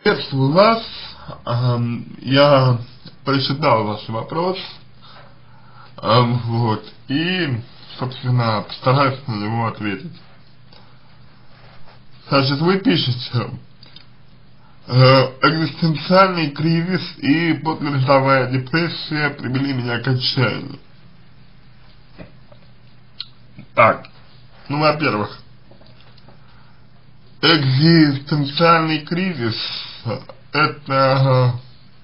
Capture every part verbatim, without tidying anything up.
Приветствую вас. Ам, Я прочитал ваш вопрос, ам, вот, и, собственно, постараюсь на него ответить. Значит, вы пишете, э, экзистенциальный кризис и послеродовая депрессия привели меня к отчаянию. Так, ну, во-первых, экзистенциальный кризис — это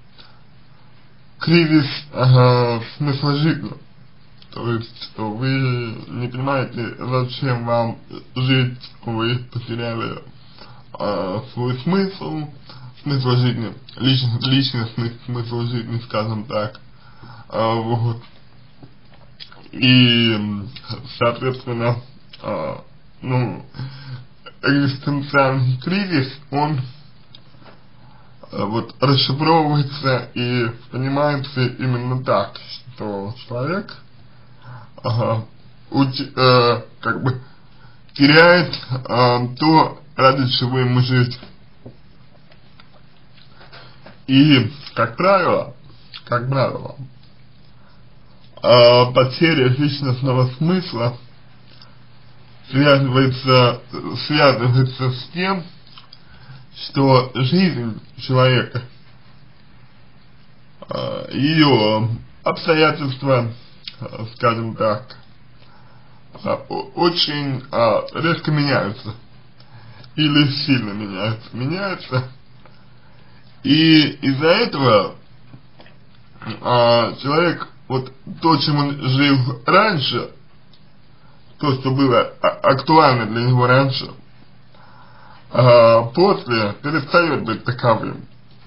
кризис ага, смысла жизни. То есть вы не понимаете, зачем вам жить, вы потеряли э, свой смысл, смысл жизни, личный, личностный смысл жизни, скажем так. Э, вот. И, соответственно, э, ну, экзистенциальный кризис, он э, вот расшифровывается и понимается именно так, что человек ага, уч, э, как бы теряет э, то, ради чего ему жить. И, как правило, как правило, э, потеря личностного смысла связывается, связывается с тем, что жизнь человека, э, ее обстоятельства, э, скажем так, э, очень э, резко меняются или сильно меняются, меняются, и из-за этого э, человек, вот то, чем он жил раньше, то, что было актуально для него раньше, а после перестает быть таковым.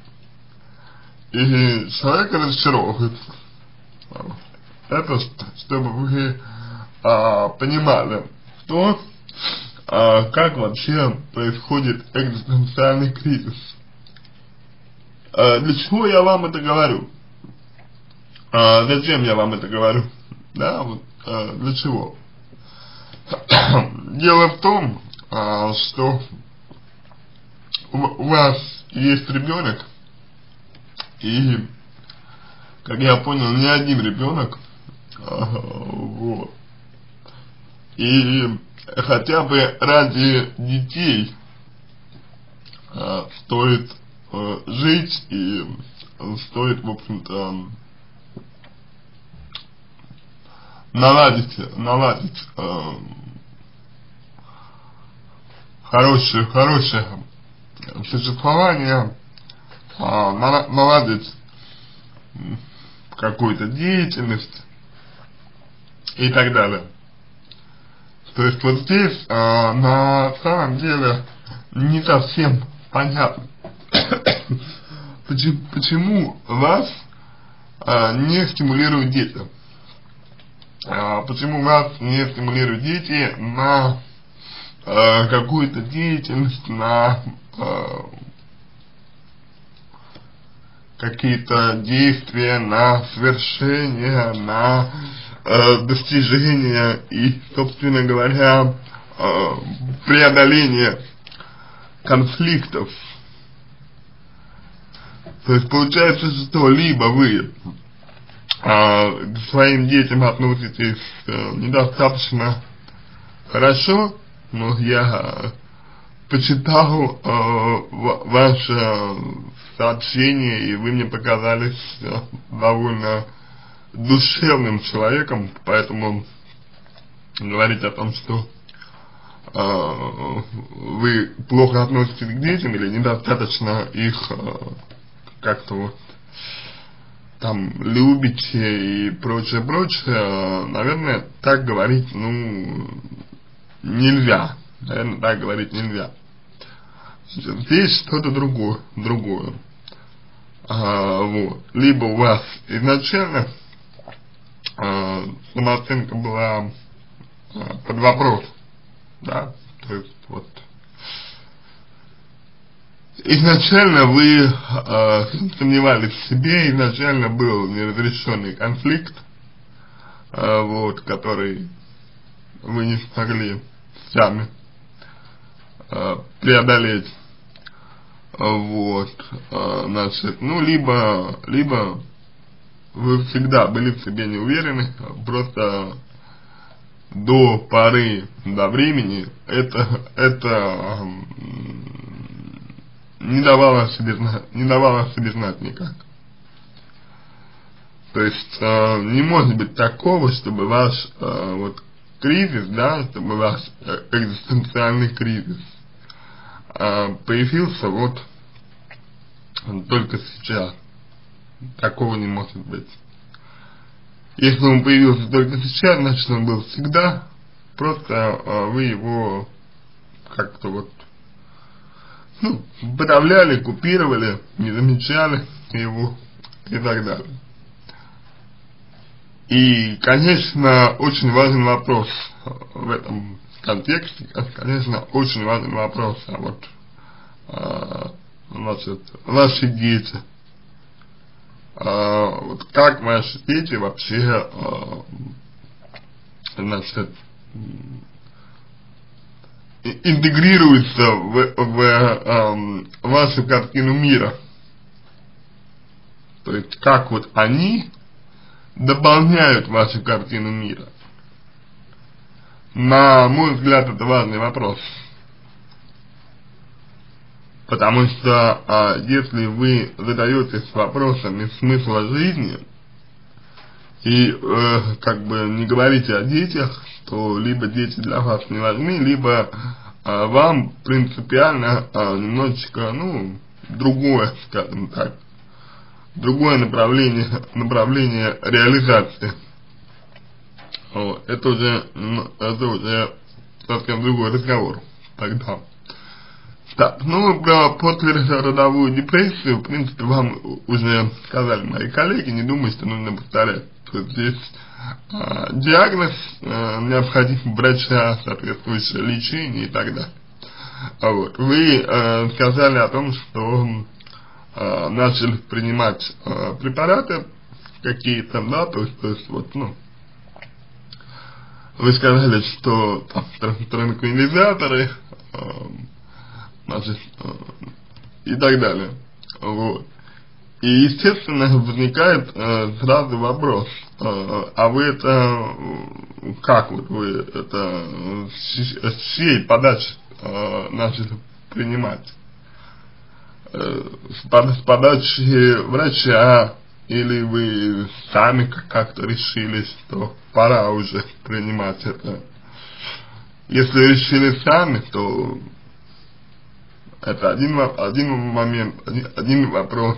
И человек разочаровывается. Это чтобы вы а, понимали, что, а, как вообще происходит экзистенциальный кризис. А, для чего я вам это говорю? А, зачем я вам это говорю? Да, вот а, для чего? Дело в том, а, что у, у вас есть ребенок, и, как я понял, не один ребенок, а, вот, и хотя бы ради детей а, стоит а, жить, и стоит, в общем-то, наладить, наладить э, хорошее, хорошее существование, э, наладить какую-то деятельность и так далее. То есть вот здесь э, на самом деле не совсем понятно, почему, почему вас э, не стимулируют дети. А, почему вас не стимулируют дети на э, какую-то деятельность, на э, какие-то действия, на свершение, на э, достижение и, собственно говоря, э, преодоление конфликтов. То есть получается, что либо вы А, к своим детям относитесь э, недостаточно хорошо, но я почитал э, ваше сообщение, и вы мне показались э, довольно душевным человеком, поэтому говорить о том, что э, вы плохо относитесь к детям или недостаточно их э, как-то вот там любите и прочее, прочее, наверное, так говорить, ну, нельзя. Наверное, так говорить нельзя. Здесь что-то другое, другое. А, вот. Либо у вас изначально а, самооценка была а, под вопрос, да, то есть вот изначально вы э, сомневались в себе, изначально был неразрешенный конфликт, э, вот, который вы не смогли сами э, преодолеть. вот, э, значит, ну, либо, либо вы всегда были в себе не уверены, просто до поры, до времени это, это не давало себе, не давало себе знать никак. То есть э, не может быть такого, чтобы ваш э, вот кризис, да, чтобы ваш э, экзистенциальный кризис э, появился вот только сейчас. Такого не может быть. Если он появился только сейчас, значит он был всегда, просто э, вы его как-то вот, ну, подавляли, купировали, не замечали его и так далее. И, конечно, очень важный вопрос в этом контексте, конечно, очень важный вопрос, а вот, э, значит, ваши дети. Uh, вот как ваши дети вообще, uh, значит, интегрируются в, в um, вашу картину мира. То есть, как вот они дополняют вашу картину мира. На мой взгляд, это важный вопрос. Потому что а, если вы задаетесь вопросами смысла жизни и э, как бы не говорите о детях, то либо дети для вас не важны, либо а, вам принципиально а, немножечко, ну, другое, скажем так, другое направление, направление реализации. Вот. Это уже, это уже совсем другой разговор тогда. Так, ну, про послеродовую депрессию, в принципе, вам уже сказали мои коллеги, не думаю, что нужно повторять. То есть здесь э, диагноз, э, необходимо врача, соответствующее лечение и так далее. Вот. Вы э, сказали о том, что э, начали принимать э, препараты какие-то, да, то есть, то есть, вот, ну, вы сказали, что там транквилизаторы, э, значит, и так далее. Вот. И, естественно, возникает э, сразу вопрос, э, а вы это, как вот вы это, с, с чьей подачи э, начали принимать? Э, с, под, с подачи врача, или вы сами как-то решили, что пора уже принимать это? Если решили сами, то это один, один момент, один, один вопрос.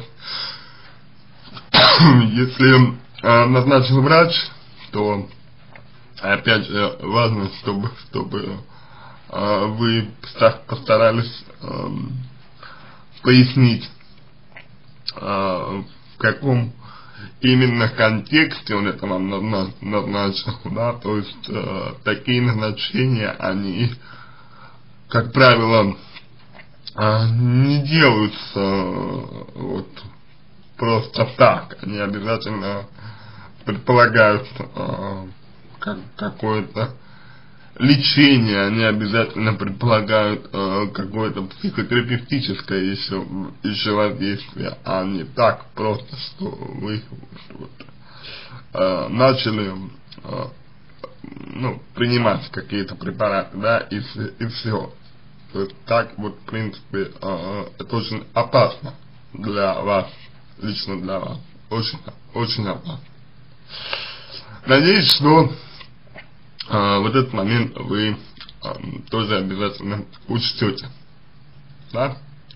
Если э, назначил врач, то опять же важно, чтобы, чтобы э, вы постарались э, пояснить, э, в каком именно контексте он это вам назначил, да, то есть э, такие назначения, они, как правило, А, не делаются вот просто так, они обязательно предполагают а, как, какое-то лечение, они обязательно предполагают а, какое-то психотерапевтическое еще, еще воздействие, а не так просто, что вы вот, а, начали а, ну, принимать какие-то препараты, да, и, и все. То есть так вот, в принципе, э, это очень опасно для вас, лично для вас, очень, очень опасно. Надеюсь, что э, вот этот момент вы э, тоже обязательно учтете, да?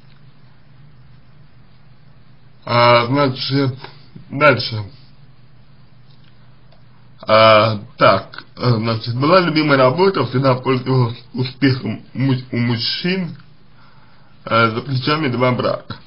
А, значит, дальше. А, так, значит, была любимая работа, всегда пользовалась успехом у мужчин, а, за плечами два брака.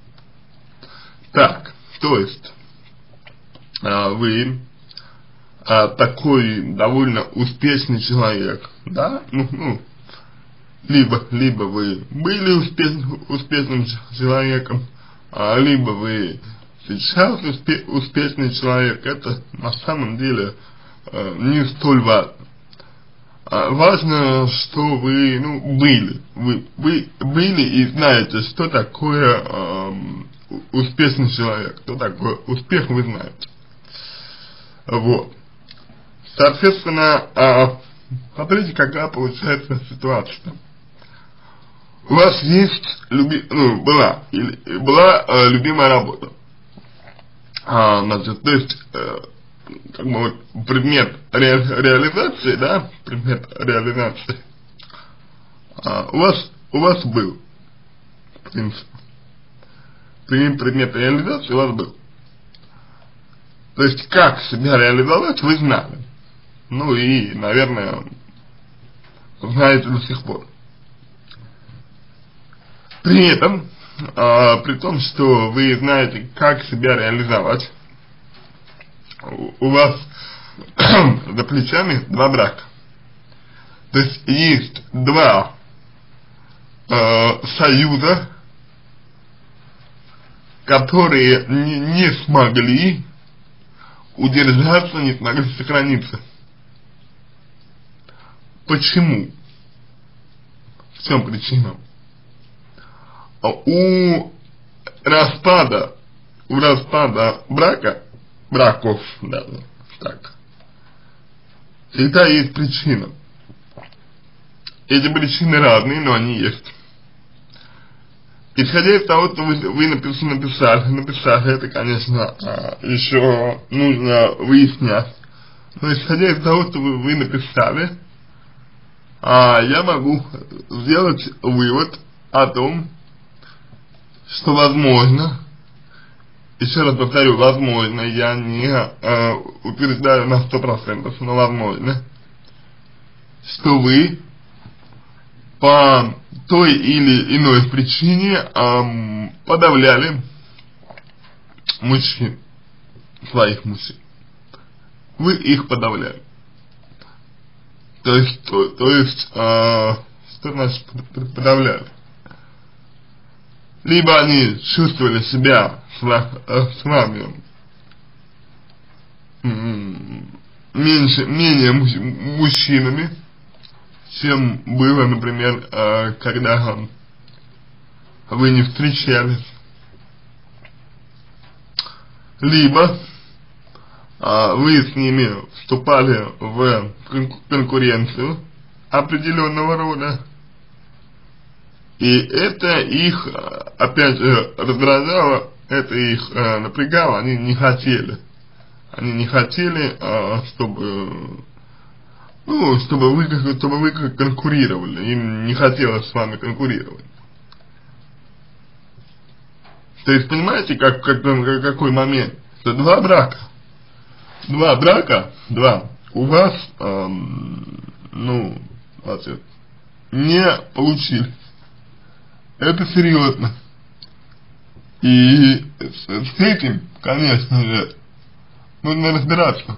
Так, то есть, а, вы а, такой довольно успешный человек, да, ну, ну, либо, либо вы были успешным, успешным человеком, а, либо вы сейчас успе успешный человек, это на самом деле э, не столь важно. важно, что вы, ну, были, вы, вы были и знаете, что такое э, успешный человек, что такое успех, вы знаете. Вот. Соответственно, э, смотрите, какая получается ситуация. У вас есть, люби, ну, была, или, была э, любимая работа. А, значит, то есть, э, как бы вот предмет ре, реализации, да, предмет реализации, а, у вас, у вас был, в принципе, предмет реализации у вас был. То есть, как себя реализовать, вы знали. Ну и, наверное, знаете до сих пор. При этом, а, при том, что вы знаете, как себя реализовать, у, у вас за плечами два брака. То есть есть два э, союза, которые не, не смогли удержаться, не смогли сохраниться. Почему? В чем причина? У распада, у распада брака, браков, да, так, всегда есть причина. Эти причины разные, но они есть. Исходя из того, что вы, вы написали, написали, написали, это, конечно, еще нужно выяснять. Но исходя из того, что вы, вы написали, я могу сделать вывод о том, что возможно, еще раз повторю, возможно, я не э, утверждаю на сто процентов, но возможно, что вы по той или иной причине э, подавляли мужчин, своих мужчин. Вы их подавляли. То есть, то, то есть, э, что значит подавляли? Либо они чувствовали себя с, с вами меньше, менее мужчинами, чем было, например, когда вы не встречались. Либо вы с ними вступали в конкуренцию определенного рода, и это их, опять же, раздражало, это их э, напрягало, они не хотели. Они не хотели, э, чтобы, ну, чтобы вы, чтобы вы конкурировали, им не хотелось с вами конкурировать. То есть, понимаете, как, как, какой момент? Что два брака, два брака, два, у вас, э, ну, значит, не получились. Это серьезно. И с, с этим, конечно же, нужно разбираться.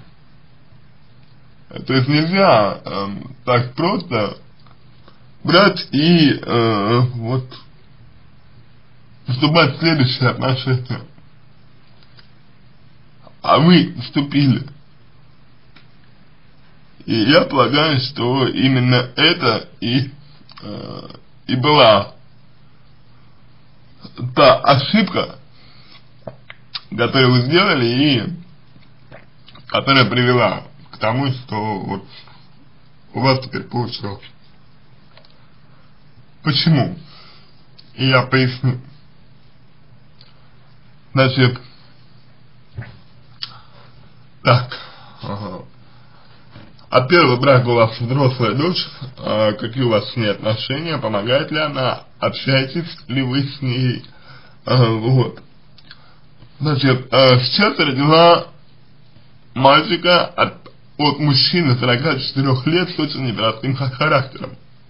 То есть нельзя э, так просто брать и э, вот вступать в следующие отношения. А вы вступили. И я полагаю, что именно это и, э, и была та ошибка, которую вы сделали и которая привела к тому, что вот у вас теперь получилось. Почему? И я поясню. Значит, так, ага. От первого брака у вас взрослая дочь, а какие у вас с ней отношения, помогает ли она, общаетесь ли вы с ней, а, вот. Значит, а, сейчас родила мальчика от, от мужчины сорока четырёх лет с очень непростым характером.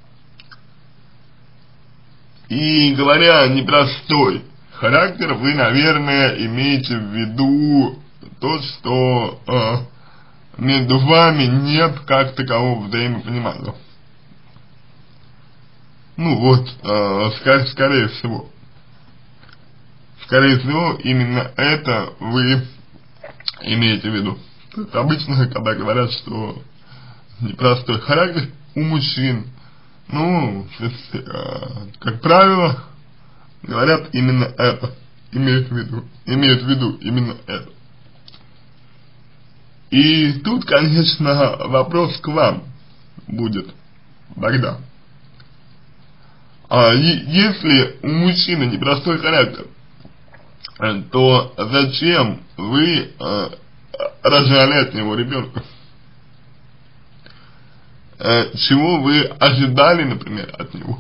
И говоря непростой характер, вы, наверное, имеете в виду то, что а, между вами нет как такового взаимопонимания. Ну вот, э, скорее, скорее всего. Скорее всего, именно это вы имеете в виду. Обычно, когда говорят, что непростой характер, у мужчин, ну, как правило, говорят именно это, имеют в виду, имеют в виду именно это. И тут, конечно, вопрос к вам будет тогда. А если у мужчины непростой характер, то зачем вы э, рожали от него ребенка? Э, чего вы ожидали, например, от него?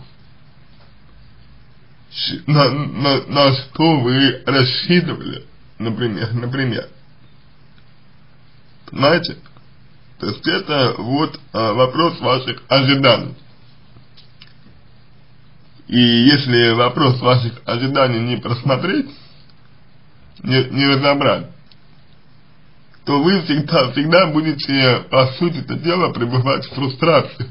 На, на, на что вы рассчитывали, например, например. Понимаете? То есть это вот э, вопрос ваших ожиданий. И если вопрос ваших ожиданий не просмотреть, не, не разобрать, то вы всегда, всегда будете, по сути это дело, пребывать в фрустрации.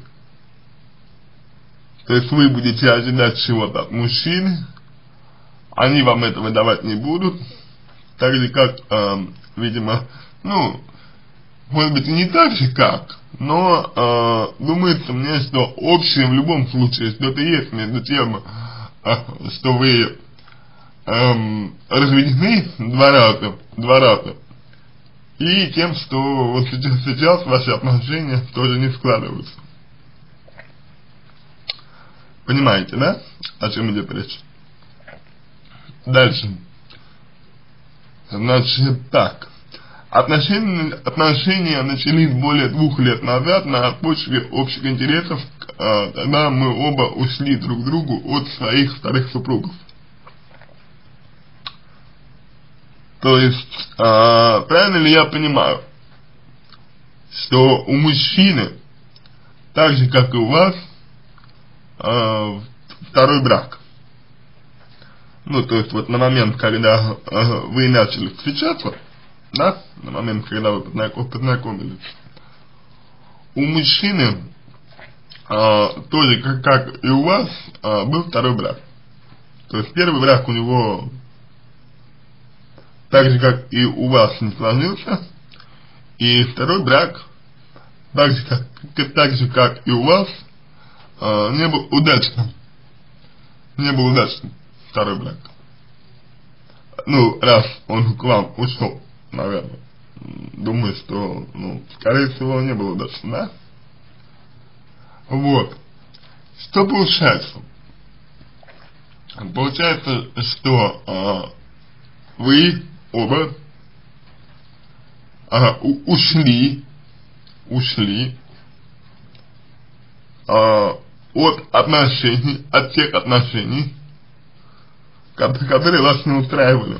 То есть вы будете ожидать чего-то от мужчины, они вам этого давать не будут, так же как, э, видимо, ну, может быть и не так же как, но э, думается мне, что общее в любом случае что-то есть между тем, э, что вы э, разведены два раза, два раза, и тем, что вот сейчас, сейчас ваши отношения тоже не складываются. Понимаете, да, о чем идет речь? Дальше. Значит, так. Отношения, отношения начались более двух лет назад на почве общих интересов, э, когда мы оба ушли друг к другу от своих старых супругов. То есть, э, правильно ли я понимаю, что у мужчины, так же как и у вас, э, второй брак? Ну, то есть, вот на момент, когда э, вы начали встречаться, да, на момент, когда вы познакомились, у мужчины э, тоже, как, как и у вас, э, был второй брак. То есть первый брак у него, так же как и у вас, не сложился, и второй брак, так же как, так же, как и у вас, э, не был удачным. Не был удачным второй брак. Ну, раз он к вам ушел, наверное. Думаю, что, ну, скорее всего, не было удачно, да? Вот. Что получается? Получается, что э, вы оба э, ушли, ушли э, от отношений, от тех отношений, которые вас не устраивали.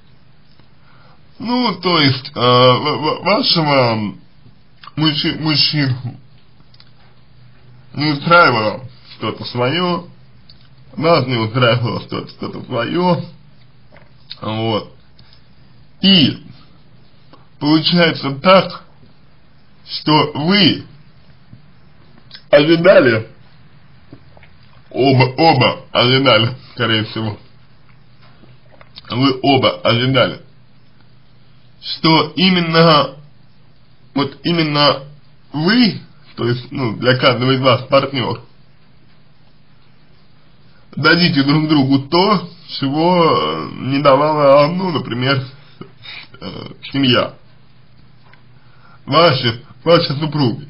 Ну, то есть, э, вашего мужчи, мужчину не устраивало что-то свое, вас не устраивало что-то что-то свое, вот. И получается так, что вы ожидали, оба, оба ожидали, скорее всего, вы оба ожидали, что именно, вот именно вы, то есть, ну, для каждого из вас партнер, дадите друг другу то, чего не давала, ну, например, э, семья, ваши, ваши супруги.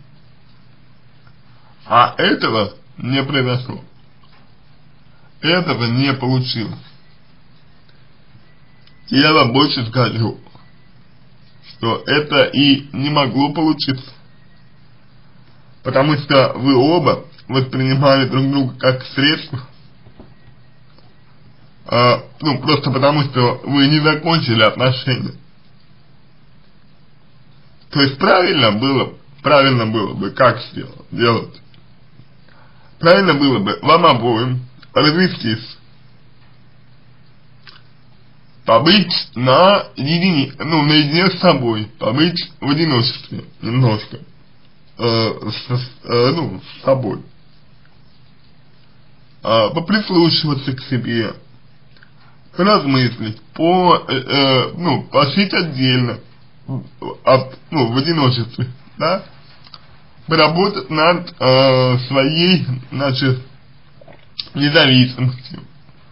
А этого не произошло. Этого не получилось. И я вам больше скажу, что это и не могло получиться. Потому что вы оба воспринимали друг друга как средство. А, ну, просто потому что вы не закончили отношения. То есть правильно было, правильно было бы как сделать? Правильно было бы вам обоим развестись, побыть на едине, ну, наедине с собой, побыть в одиночестве немножко, э, с, э, ну, с собой, э, поприслушиваться к себе, поразмыслить, по, э, э, ну, пожить отдельно, от, ну, в одиночестве, да, поработать над э, своей, значит, независимостью,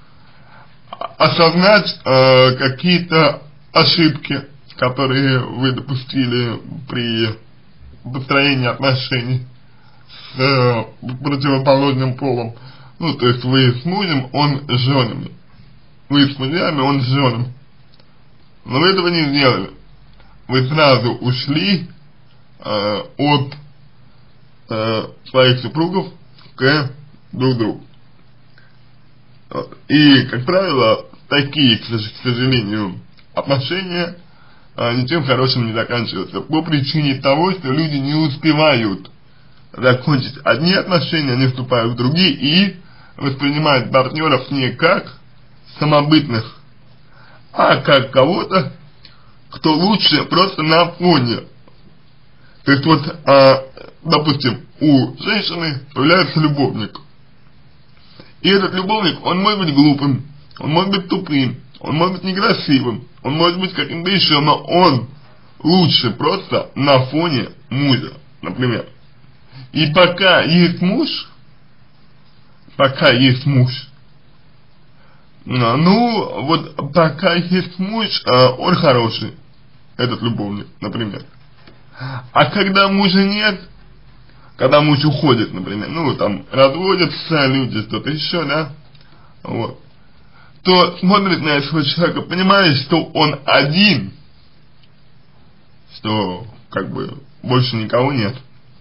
осознать э, какие-то ошибки, которые вы допустили при построении отношений с э, противоположным полом. Ну, то есть вы с мужем, он с женами. Вы с мужьями, он с женами. Но вы этого не сделали. Вы сразу ушли э, от э, своих супругов к друг другу. Вот. И, как правило, такие, к сожалению, отношения э, ничем хорошим не заканчиваются. По причине того, что люди не успевают закончить одни отношения, они вступают в другие и воспринимают партнеров не как самобытных, а как кого-то, кто лучше просто на фоне. То есть вот, а, допустим, у женщины появляется любовник. И этот любовник, он может быть глупым, он может быть тупым, он может быть некрасивым, он может быть каким-то еще, но он лучше просто на фоне мужа, например. И пока есть муж, пока есть муж, ну, вот пока есть муж, он хороший, этот любовник, например. А когда мужа нет, когда муж уходит, например, ну, там, разводятся люди, что-то еще, да, вот, то смотрит на этого человека, понимает, что он один, что, как бы, больше никого нет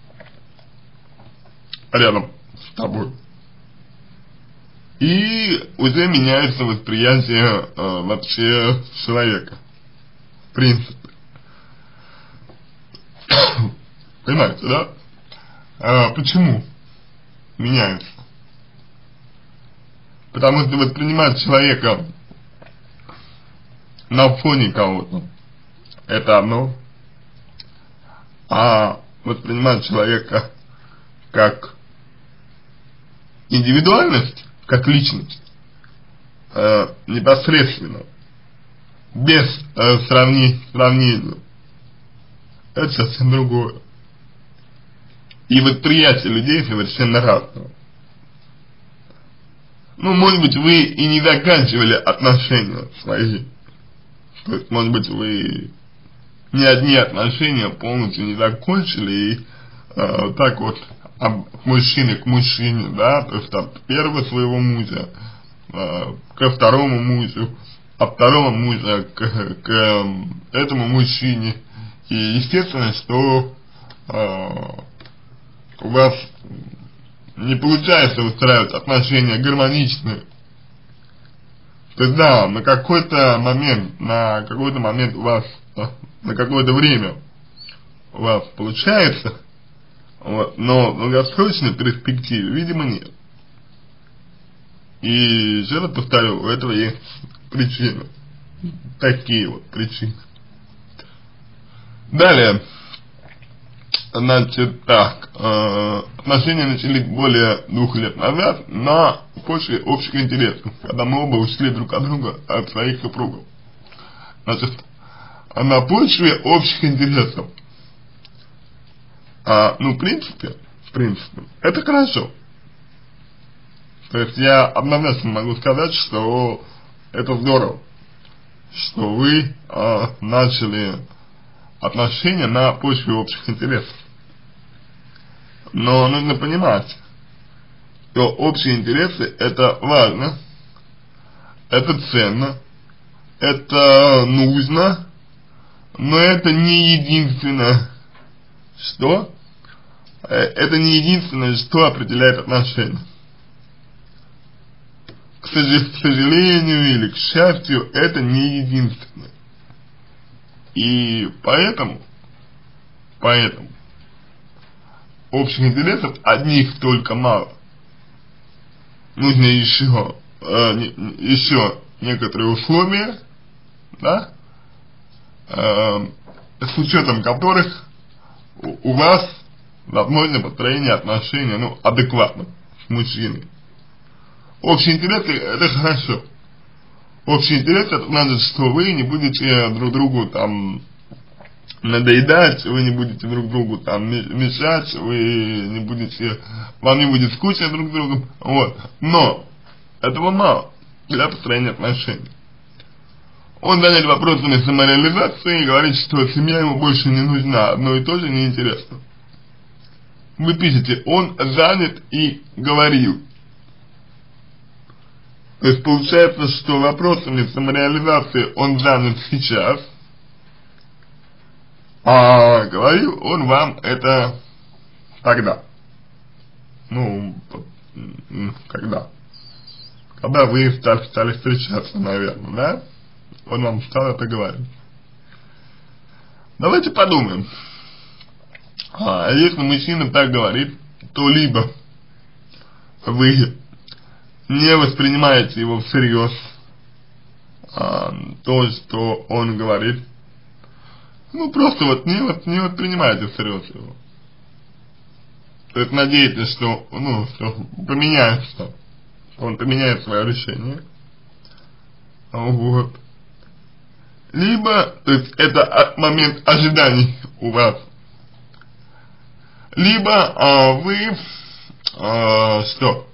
рядом с тобой. И уже меняется восприятие э, вообще человека, в принципе. Понимаете, да? А, почему меняется? Потому что воспринимать человека на фоне кого-то — это одно, а воспринимать человека как индивидуальность, как личность, э, непосредственно, без э, сравни, сравнения, это совсем другое. И восприятие людей совершенно разное. Ну, может быть, вы и не заканчивали отношения свои. То есть, может быть, вы ни одни отношения полностью не закончили и э, так вот от мужчины к мужчине, да, то есть от первого своего мужа э, ко второму мужу, от второго мужа к, к этому мужчине. И естественно, что э, у вас не получается выстраивать отношения гармоничные. То есть да, на какой-то момент, на какой-то момент у вас, на какое-то время у вас получается, вот, но в долгосрочной перспективе, видимо, нет. И еще раз повторю, у этого есть причины. Такие вот причины. Далее. Значит, так, э, отношения начались более двух лет назад на почве общих интересов, когда мы оба ушли друг от друга, от своих супругов. Значит, на почве общих интересов. А, ну, в принципе, в принципе, это хорошо. То есть я однозначно могу сказать, что это здорово, что вы э, начали отношения на почве общих интересов. Но нужно понимать, что общие интересы — это важно, это ценно, это нужно, но это не единственное, что, это не единственное, что определяет отношения. К сожалению или к счастью, это не единственное. И поэтому, поэтому общих интересов одних только мало. Нужно еще, э, не, еще некоторые условия, да, э, с учетом которых у, у вас возможно построение отношений, ну, адекватно с мужчиной. Общие интересы — это хорошо. Общий интерес — это значит, что вы не будете друг другу там надоедать, вы не будете друг другу там мешать, вы не будете, вам не будет скучно друг с другом, вот. Но этого мало для построения отношений. Он занят вопросами самореализации и говорит, что семья ему больше не нужна, одно и то же неинтересно. Вы пишете, он занят и говорил. То есть получается, что вопросами самореализации он занят сейчас, а говорил он вам это тогда. Ну, когда? Когда вы стали, стали встречаться, наверное, да? Он вам стал это говорить. Давайте подумаем. А если мужчина так говорит, то либо вы не воспринимаете его всерьез, а, то, что он говорит, ну просто вот не, вот, не воспринимаете всерьез его. То есть надеетесь, что, ну, что поменяется, что он поменяет свое решение. Вот. Либо, то есть это момент ожиданий у вас. Либо а, вы, а, что?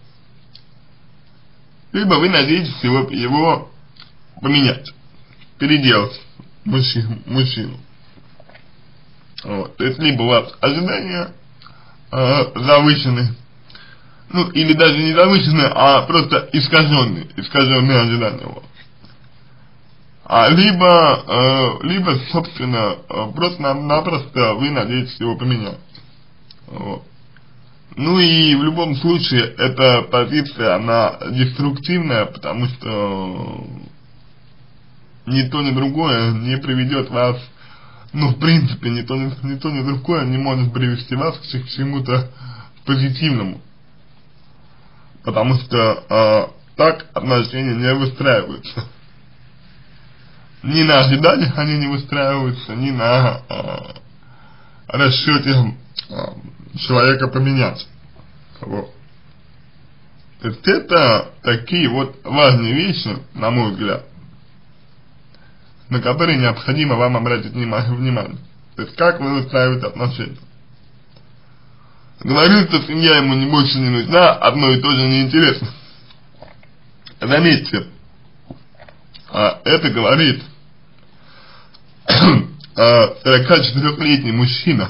Либо вы надеетесь его, его поменять, переделать мужчину. мужчину. Вот. То есть либо у вас ожидания а, завышены, ну или даже не завышенные, а просто искаженные, искаженные ожидания у вас. А либо, э, либо, собственно, э, просто-напросто вы надеетесь его поменять. Вот. Ну и в любом случае, эта позиция, она деструктивная, потому что ни то, ни другое не приведет вас, ну, в принципе, ни то, ни, ни, то, ни другое не может привести вас к, к чему-то позитивному. Потому что э, так отношения не выстраиваются. Ни на ожиданиях они не выстраиваются, ни на э, расчете э, человека поменять. Вот. То есть это такие вот важные вещи, на мой взгляд, на которые необходимо вам обратить внимание. То есть как вы выстраиваете отношения. Говорит, что семья ему не больше не нужна, одно и то же неинтересно. Заметьте, а, это говорит сорокачетырёхлетний мужчина,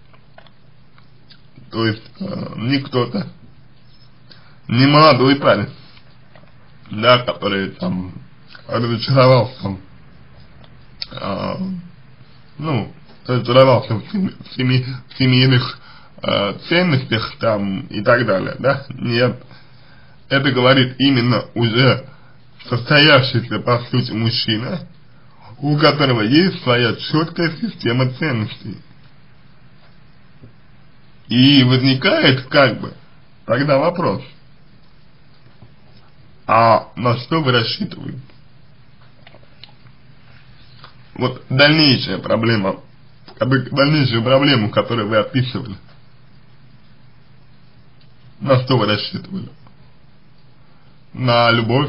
то есть э, не кто-то, не молодой парень, да, который там разочаровался, э, ну, разочаровался в, семи, в, семи, в семейных э, ценностях там и так далее, да, нет, это говорит именно уже состоявшийся по сути мужчина, у которого есть своя четкая система ценностей. И возникает как бы тогда вопрос, а на что вы рассчитываете? Вот дальнейшая проблема, дальнейшую проблему, которую вы описывали, на что вы рассчитывали? На любовь?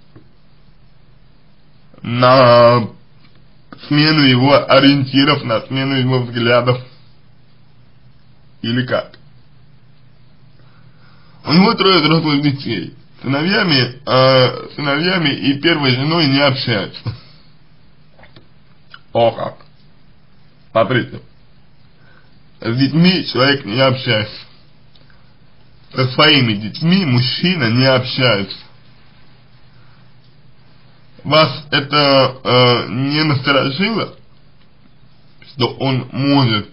На смену его ориентиров, на смену его взглядов, или как? У него трое взрослых детей, сыновьями, э, сыновьями и первой женой не общаются. О как! Смотрите, с детьми человек не общается, со своими детьми мужчина не общается. Вас это э, не насторожило, что он может,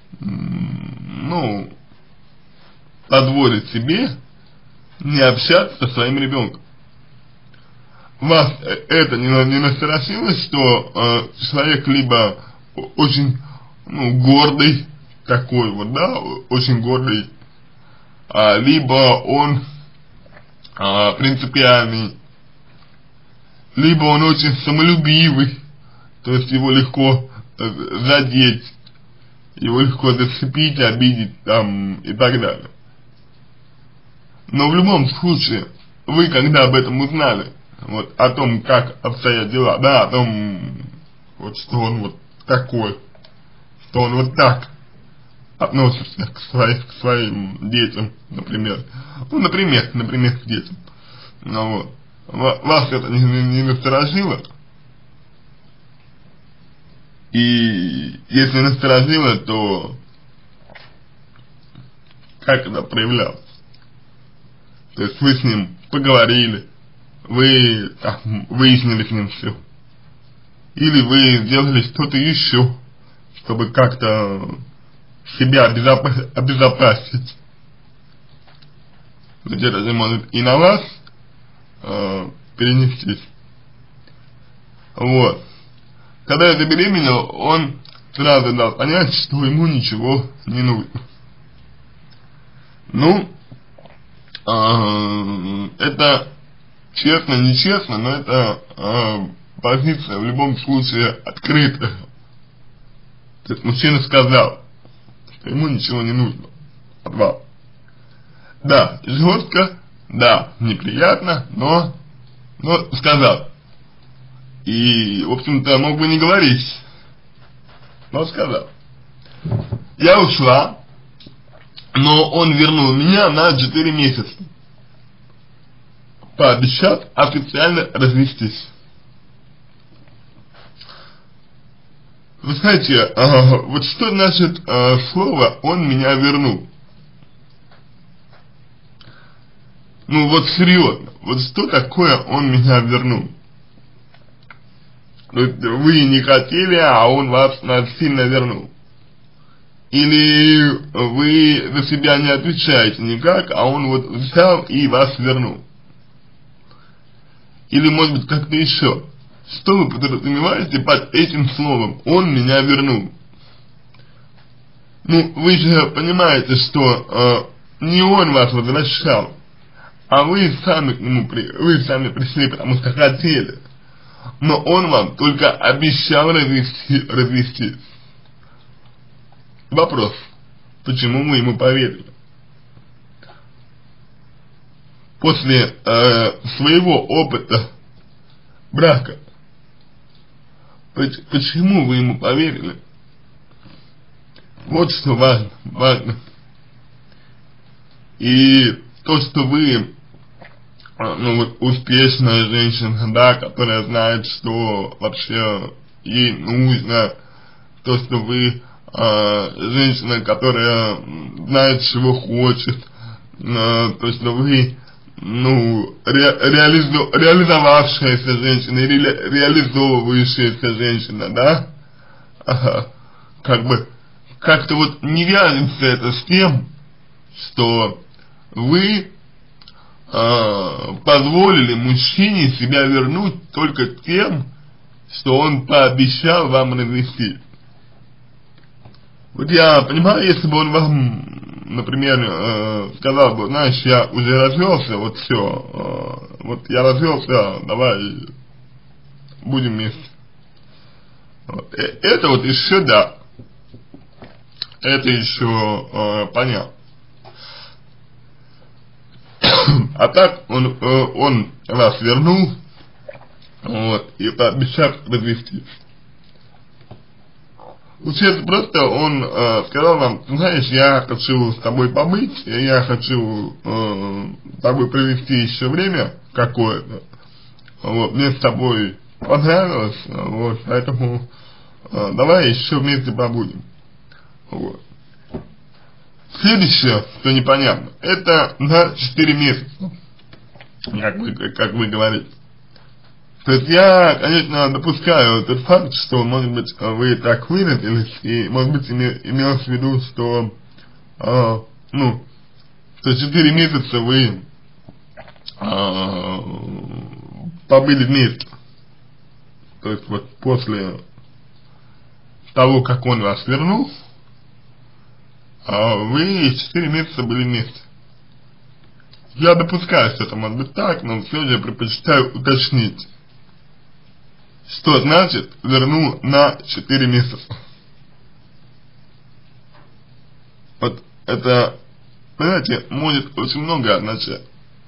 ну, позволить себе не общаться со своим ребенком? Вас это не, не насторожило, что э, человек либо очень, ну, гордый, такой вот, да, очень гордый, а, либо он а, принципиальный, либо он очень самолюбивый, то есть его легко задеть, его легко зацепить, обидеть там и так далее. Но в любом случае, вы когда об этом узнали, вот о том, как обстоят дела, да, о том, вот что он вот такой, что он вот так относится к, своим, к своим детям, например. Ну, например, например, к детям. Ну, вот. Вас это не, не, не насторожило? И если насторожило, то как это проявлялось? То есть вы с ним поговорили, вы там, выяснили с ним все. Или вы сделали что-то еще, чтобы как-то себя обезопасить, обезопасить. Ведь это же может и на вас э, перенестись. Вот. Когда я забеременел, он сразу дал понять, что ему ничего не нужно. Ну, э, это честно, нечестно, но это э, позиция в любом случае открытая. То есть мужчина сказал, что ему ничего не нужно от вас. Да, жестко, да, неприятно, но, но сказал. И, в общем-то, мог бы не говорить, но сказал. Я ушла, но он вернул меня на четыре месяца, пообещав официально развестись. Вы знаете, э, вот что значит э, слово «он меня вернул»? Ну вот серьезно, вот что такое «он меня вернул»? Вы не хотели, а он вас насильно вернул. Или вы за себя не отвечаете никак, а он вот взял и вас вернул. Или может быть как-то еще. Что вы подразумеваете под этим словом «он меня вернул»? Ну, вы же понимаете, что э, не он вас возвращал, а вы сами к нему при, вы сами пришли, потому что хотели. Но он вам только обещал развести, развестись. Вопрос: почему вы ему поверили? После э, своего опыта брака, почему вы ему поверили? Вот что важно, важно. И то, что вы, ну вот, успешная женщина, да, которая знает, что вообще ей нужно, то, что вы э, женщина, которая знает, чего хочет, э, то, что вы, ну, ре, реализу, реализовавшаяся женщина или ре, реализовывающаяся женщина, да, ага, как бы, как-то вот не вяжется это с тем, что вы э, позволили мужчине себя вернуть только тем, что он пообещал вам развести. Вот я понимаю, если бы он вам, например, э, сказал бы, знаешь, я уже развелся, вот все, э, вот я развелся, давай будем вместе. Вот. Э, это вот еще да, это еще э, понятно. А так он, э, он вас вернул, вот, и пообещал развестись. Сейчас просто он э, сказал вам, знаешь, я хочу с тобой побыть, я хочу э, с тобой провести еще время какое-то, вот, мне с тобой понравилось, вот, поэтому э, давай еще вместе побудем, вот. Следующее, что непонятно, это на четыре месяца, как вы, как вы говорите. То есть я, конечно, допускаю тот факт, что, может быть, вы так выразились, и, может быть, имелось в виду, что, э, ну, что четыре месяца вы э, побыли вместе. То есть вот после того, как он вас вернул, вы четыре месяца были вместе. Я допускаю, что это может быть так, но все же я предпочитаю уточнить, что значит вернул на четыре месяца. Вот это, понимаете, может очень много означать.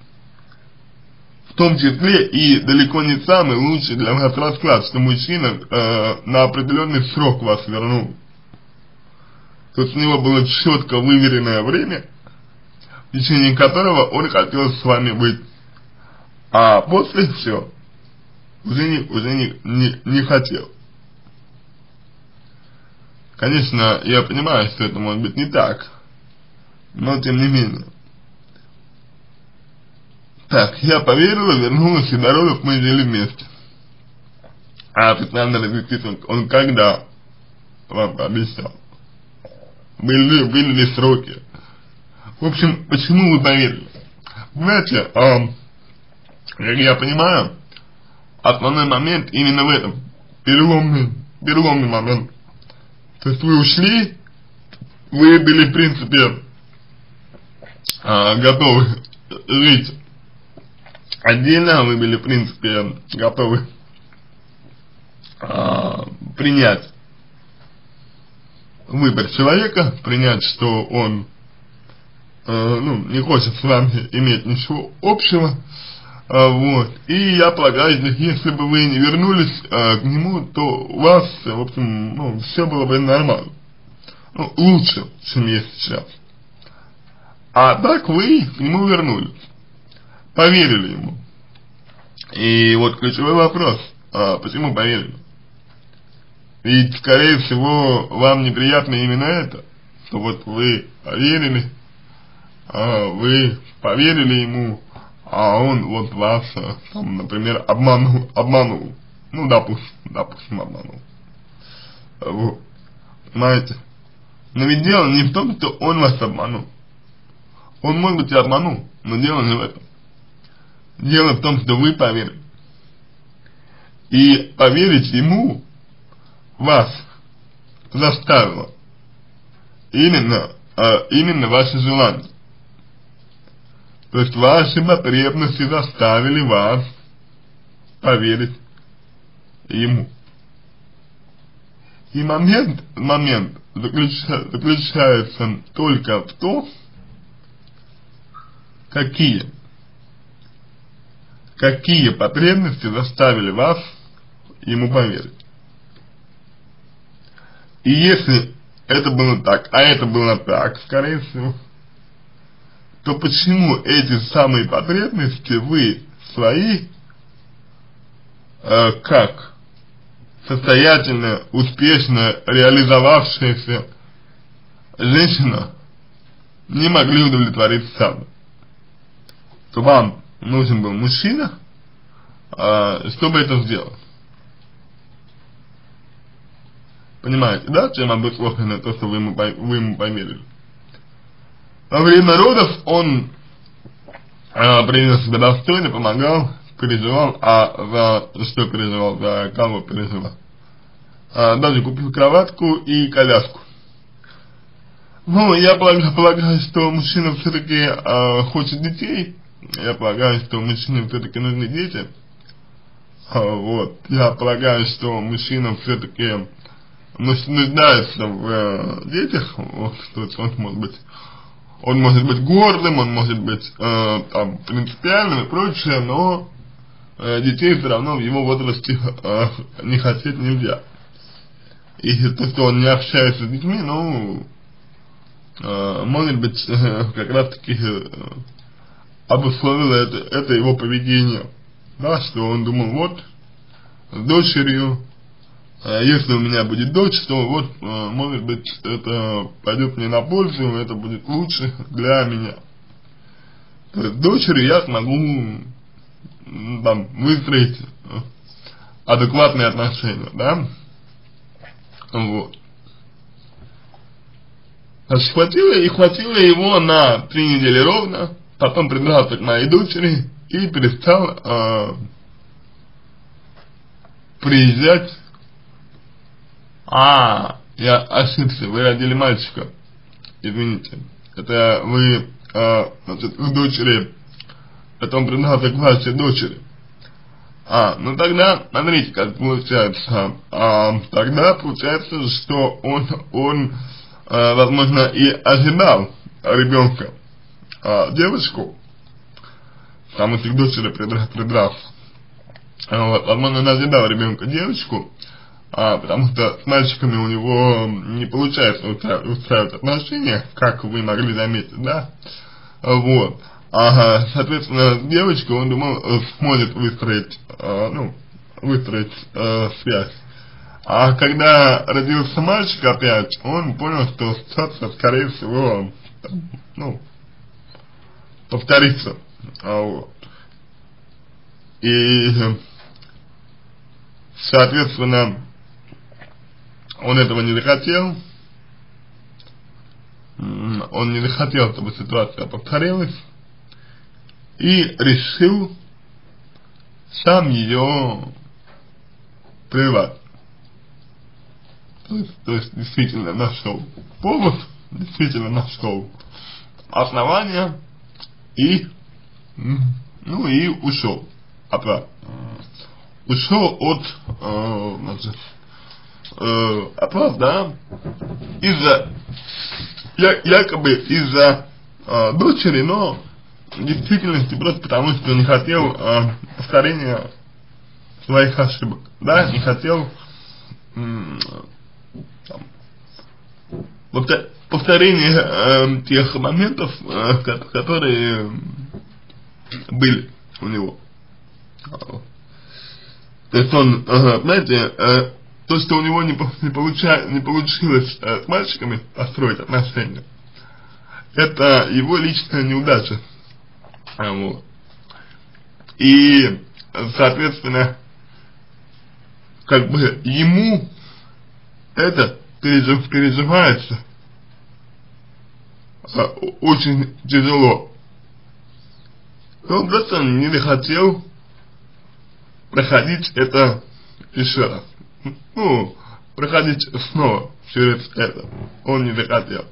В том числе и далеко не самый лучший для нас расклад, что мужчина э, на определенный срок вас вернул. То есть у него было четко выверенное время, в течение которого он хотел с вами быть. А после все, уже не, уже не, не, не хотел. Конечно, я понимаю, что это может быть не так, но тем не менее. Так, я поверила, вернулась, и дорогу мы жили вместе. А официально разъяснить он, он когда вам пообещал? Были, были ли сроки? В общем, почему вы поверили? Знаете, а, как я понимаю, основной момент именно в этом. Переломный, переломный момент. То есть вы ушли, вы были в принципе а, готовы жить отдельно, вы были в принципе готовы а, принять выбор человека, принять, что он э, ну, не хочет с вами иметь ничего общего, э, вот, и я полагаю, если бы вы не вернулись э, к нему, то у вас, в общем, ну, все было бы нормально, ну, лучше, чем есть сейчас. А так вы к нему вернулись, поверили ему. И вот ключевой вопрос, э, почему поверили? Ведь, скорее всего, вам неприятно именно это, что вот вы поверили, а вы поверили ему, а он вот вас, там, например, обманул, обманул, ну, допустим, допустим, обманул, вот, понимаете, но ведь дело не в том, что он вас обманул, он, может быть, и обманул, но дело не в этом, дело в том, что вы поверили, и поверить ему вас заставило именно, а, именно ваши желания. То есть ваши потребности заставили вас поверить ему. И момент, момент заключа, заключается только в том, какие, какие потребности заставили вас ему поверить. И если это было так, а это было так, скорее всего, то почему эти самые потребности вы свои, э, как состоятельная, успешно реализовавшаяся женщина, не могли удовлетворить сами? То вам нужен был мужчина, э, чтобы это сделать. Понимаете, да, чем обусловлено то, что вы ему, вы ему поверили? Во время родов он э, принял себя достойно, помогал, переживал, а за что переживал, за кого переживал? А, даже купил кроватку и коляску. Ну, я полагаю, полагаю что мужчина все-таки э, хочет детей, я полагаю, что мужчине все-таки нужны дети, а, вот, я полагаю, что мужчина все-таки нуждается в э, детях, вот, то есть он может быть, он может быть гордым, он может быть э, там, принципиальным и прочее, но э, детей все равно в его возрасте э, не хотеть нельзя. И то, что он не общается с детьми, ну, э, может быть, э, как раз таки э, обусловило это, это его поведение, да, что он думал, вот, с дочерью, если у меня будет дочь, то вот, может быть, это пойдет мне на пользу, это будет лучше для меня. То есть с дочерью я смогу там выстроить адекватные отношения, да? Вот. Значит, хватило, и хватило его на три недели ровно, потом придрался к моей дочери и перестал э, приезжать. А, я ошибся, вы родили мальчика, извините, это вы, э, значит, к дочери, потом придрался к вашей дочери. А, ну тогда, смотрите, как получается, а, тогда получается, что он, он, а, возможно, и ожидал ребенка, а, девочку, там если к дочери придрался, вот, возможно, он ожидал ребенка девочку, а, потому что с мальчиками у него не получается устраивать отношения, как вы могли заметить, да, вот, ага, соответственно, с девочкой он думал, сможет выстроить, э, ну, выстроить э, связь, а когда родился мальчик опять, он понял, что ситуация, скорее всего, ну, повторится, а, вот, и, соответственно, он этого не захотел, он не захотел, чтобы ситуация повторилась, и решил сам ее прервать. То есть, то есть действительно нашел повод, действительно нашел основания и, ну и ушел. Опять. Ушел от, э, значит, э, опрос, да, из-за, я, якобы из-за э, дочери, но в действительности просто потому, что не хотел э, повторения своих ошибок, да, не хотел э, там, повторения э, тех моментов, э, которые были у него. То есть он, э, знаете, э, то, что у него не, не, получа, не получилось э, с мальчиками построить отношения, это его личная неудача. А, вот. И, соответственно, как бы ему это пережив, переживается э, очень тяжело. Он просто не захотел проходить это еще раз. Ну, проходить снова через это. Он не захотел.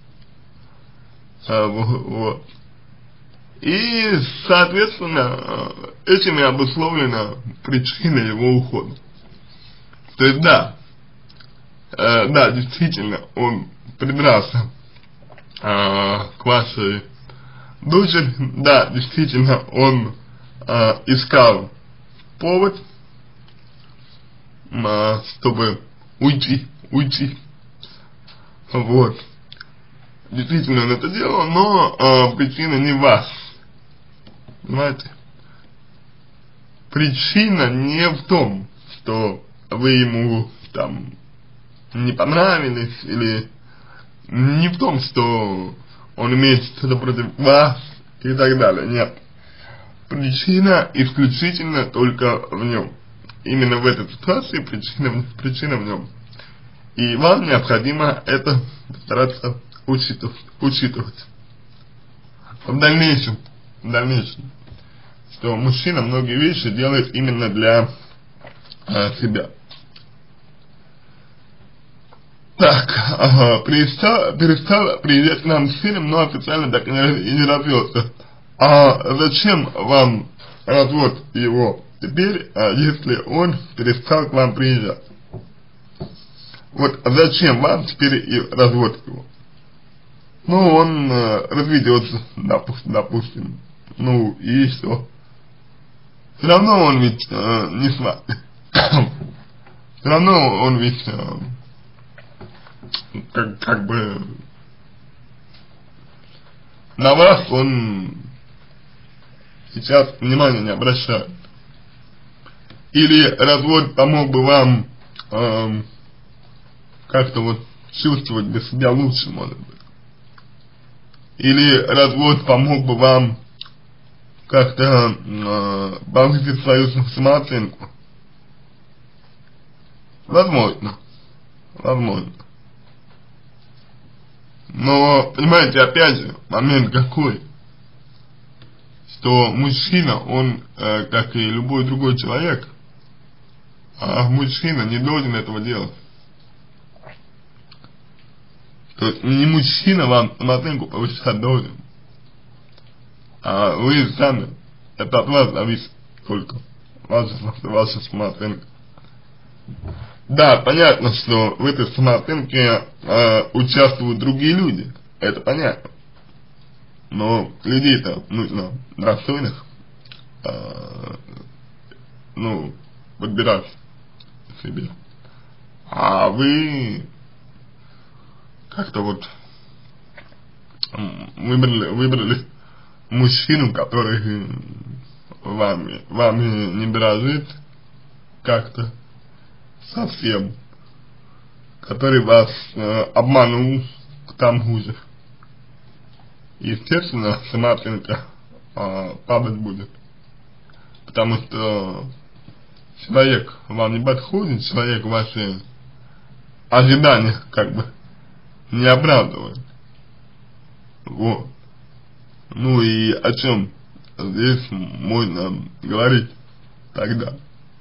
А, вот. И, соответственно, этим и обусловлена причина его ухода. То есть, да, э, да, действительно, он придрался э, к вашей дочери, да, действительно, он э, искал повод, э, чтобы уйти, уйти, вот, действительно он это делал, но э, причина не в вас, понимаете, причина не в том, что вы ему там не понравились, или не в том, что он имеет что-то против вас и так далее, нет. Причина исключительно только в нем. Именно в этой ситуации причина, причина в нем. И вам необходимо это стараться учитывать. учитывать. В дальнейшем, в дальнейшем, что мужчина многие вещи делает именно для э, себя. Так, ага, перестал, перестал приезжать к нам с сыном, но официально так и не, и не развелся. А зачем вам развод его теперь, а если он перестал к вам приезжать? Вот зачем вам теперь и развод его? Ну, он э, разведется, допустим, допустим, ну и что? Все равно он ведь э, не с вами. Все равно он ведь э, как, как бы на вас он сейчас внимания не обращает. Или развод помог бы вам э, как-то вот чувствовать для себя лучше, может быть. Или развод помог бы вам как-то э, повысить свою самооценку. Возможно. Возможно. Но, понимаете, опять же, момент какой? Что мужчина, он, э, как и любой другой человек, а мужчина не должен этого делать. То есть не мужчина вам самооценку повышать должен, а вы сами, это от вас зависит только, ваша, ваша самооценка. Да, понятно, что в этой самооценке э, участвуют другие люди, это понятно. Но людей-то нужно достойных, э, ну, подбирать себе. вы как-то вот выбрали, выбрали мужчину, который вами, вами не дорожит как-то совсем, который вас э, обманул к тому же. Естественно, самооценка э, падать будет, потому что человек вам не подходит, человек ваши ожидания как бы не оправдывает. Вот. Ну и о чем здесь можно говорить тогда?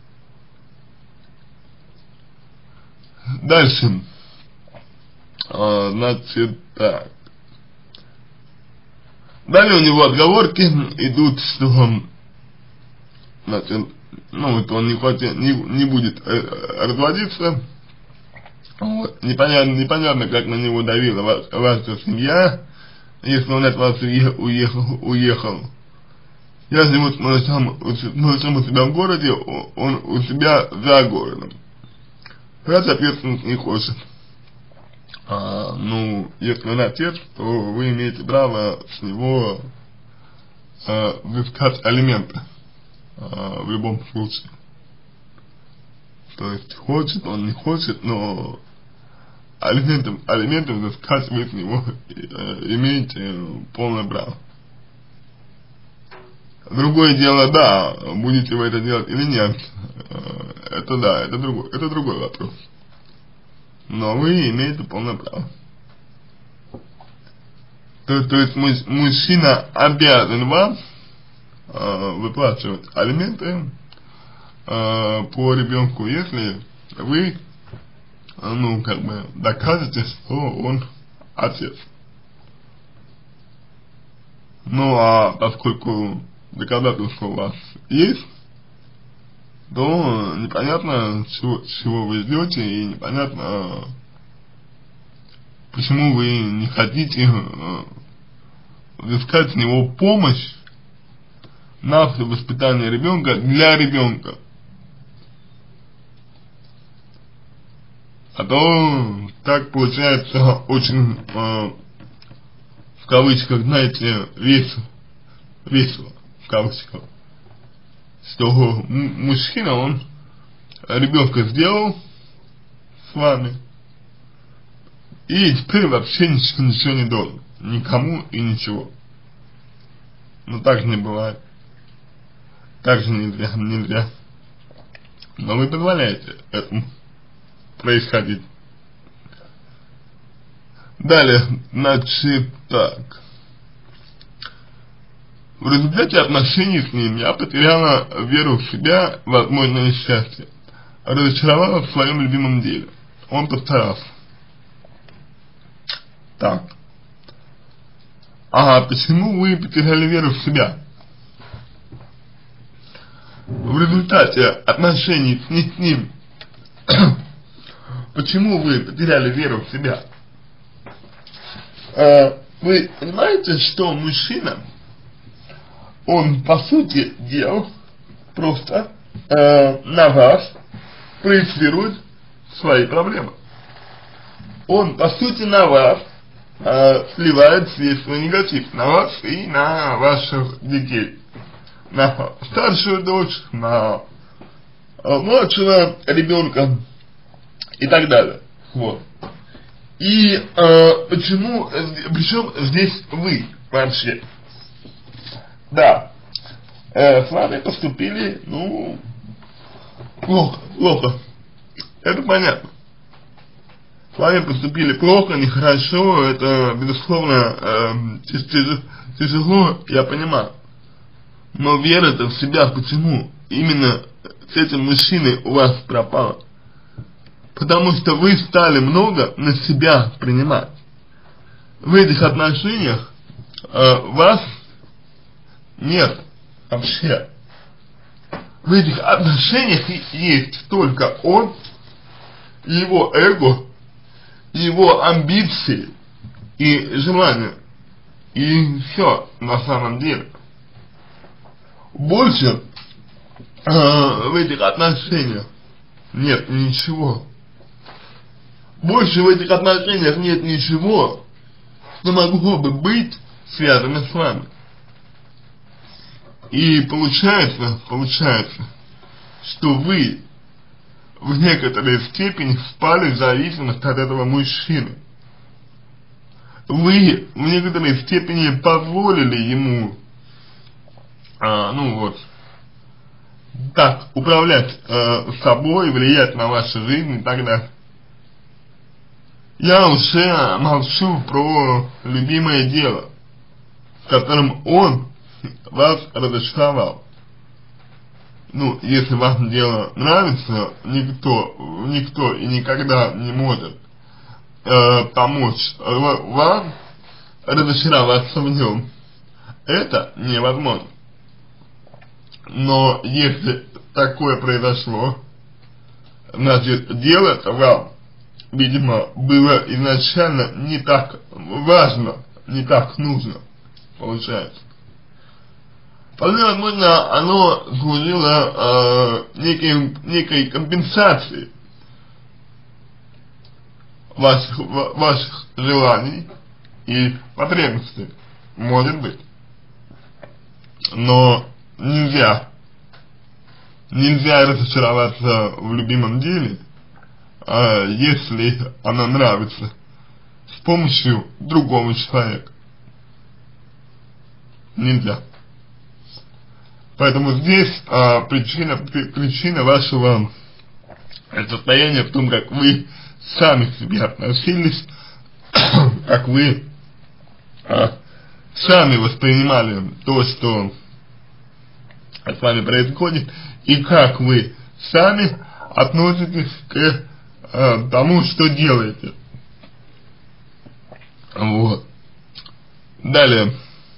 Дальше. А, значит, так. Далее у него отговорки идут, что, значит, ну, вот он не хочет, не, не будет э, разводиться. Вот. Непонятно, непонятно, как на него давила ва, ваша семья, если он от вас уехал, уехал. Я живу с малышом, малышом у себя в городе, он у себя за городом. Я, соответственно, не хочет. А, ну, если он отец, то вы имеете право с него а, взыскать алименты. А, в любом случае. То есть, хочет он, не хочет, но алименты, алименты взыскать вы с него э, имеете полное право. Другое дело, да, будете вы это делать или нет, это да, это другой, это другой вопрос. Но вы имеете полное право. То, то есть муж, мужчина обязан вам э, выплачивать алименты э, по ребенку, если вы, ну, как бы докажете, что он отец. Ну, а поскольку доказательства у вас есть, то непонятно, чего, чего вы ждете, и непонятно, почему вы не хотите э, взыскать с него помощь на воспитание ребенка для ребенка. А то так получается очень, э, в кавычках, знаете, весело, весело. Кавычках, что мужчина, он ребенка сделал с вами и теперь вообще ничего, ничего не должен, никому и ничего. Но так же не бывает, так же нельзя, нельзя. Но вы позволяете этому происходить. Далее, значит, так. В результате отношений с ним я потеряла веру в себя, возможное счастье, разочаровалась в своем любимом деле. Он постарался. Так. А почему вы потеряли веру в себя? В результате отношений с ним, почему вы потеряли веру в себя? А, вы понимаете, что мужчина, он, по сути дела, просто э, на вас проецирует свои проблемы. Он, по сути, на вас э, сливает весь свой негатив. На вас и на ваших детей. На старшую дочь, на э, младшего ребенка и так далее. Вот. И э, почему, причем здесь вы вообще? Да, э, с вами поступили, ну, плохо, плохо, это понятно. С вами поступили плохо, нехорошо, это, безусловно, э, тяжело, я понимаю. Но вера-то в себя, почему именно с этим мужчиной у вас пропала? Потому что вы стали много на себя принимать. В этих отношениях э, вас нет вообще. В этих отношениях есть только он, его эго, его амбиции и желания. И все на самом деле. Больше э, в этих отношениях нет ничего. больше в этих отношениях нет ничего, что могло бы быть связано с вами. И получается, получается, что вы в некоторой степени впали в зависимость от этого мужчины. Вы в некоторой степени позволили ему, а, ну вот, так, управлять э, собой, влиять на вашу жизнь и так далее. Я уже молчу про любимое дело, в котором он вас разочаровал. Ну, если вам дело нравится, никто, никто и никогда не может э, помочь вам разочароваться в нем. Это невозможно. Но если такое произошло, значит, дело-то вам, видимо, было изначально не так важно, не так нужно, получается. Вполне возможно, оно служило э, неким, некой компенсацией ваших, ваших желаний и потребностей, может быть. Но нельзя, нельзя разочароваться в любимом деле, э, если оно нравится, с помощью другого человека. Нельзя. Поэтому здесь а, причина, причина вашего состояния в том, как вы сами к себе относились, как вы а, сами воспринимали то, что с вами происходит, и как вы сами относитесь к а, тому, что делаете. Вот. Далее.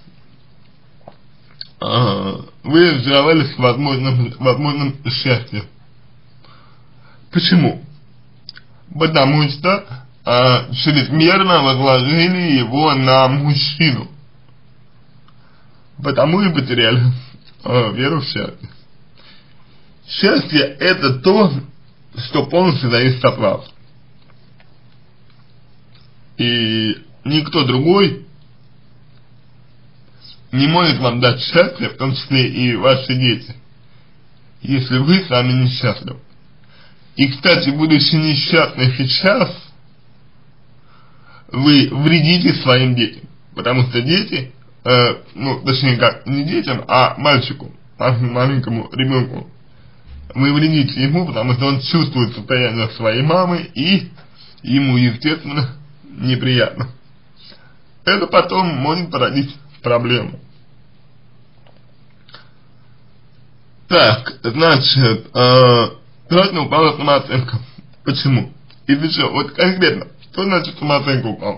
Вы разочаровались в возможном, возможном счастье. Почему? Потому что а, чрезмерно возложили его на мужчину. Потому и потеряли а, веру в счастье. Счастье — это то, что полностью зависит от вас. И никто другой не может вам дать счастье, в том числе и ваши дети, если вы сами несчастливы. И, кстати, будучи несчастны сейчас, вы вредите своим детям, потому что дети, э, ну, точнее как, не детям, а мальчику, маленькому ребенку, вы вредите ему, потому что он чувствует состояние своей мамы, и ему, естественно, неприятно. Это потом может породить проблему. Так, значит, э, сразу упала самооценка. Почему? Из-за чего? Вот конкретно, что значит самооценка упала?